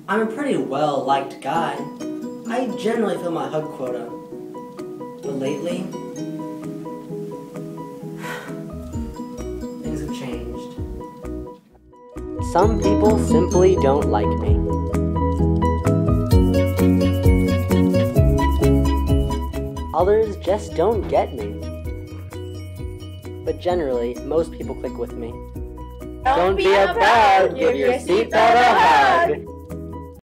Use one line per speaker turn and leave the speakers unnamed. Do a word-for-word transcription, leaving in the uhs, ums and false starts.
I'm a pretty well-liked guy. I generally fill my hug quota. But lately, things have changed. Some people simply don't like me. Others just don't get me. But generally, most people click with me.
Don't be a bug, give your seatbelt a hug.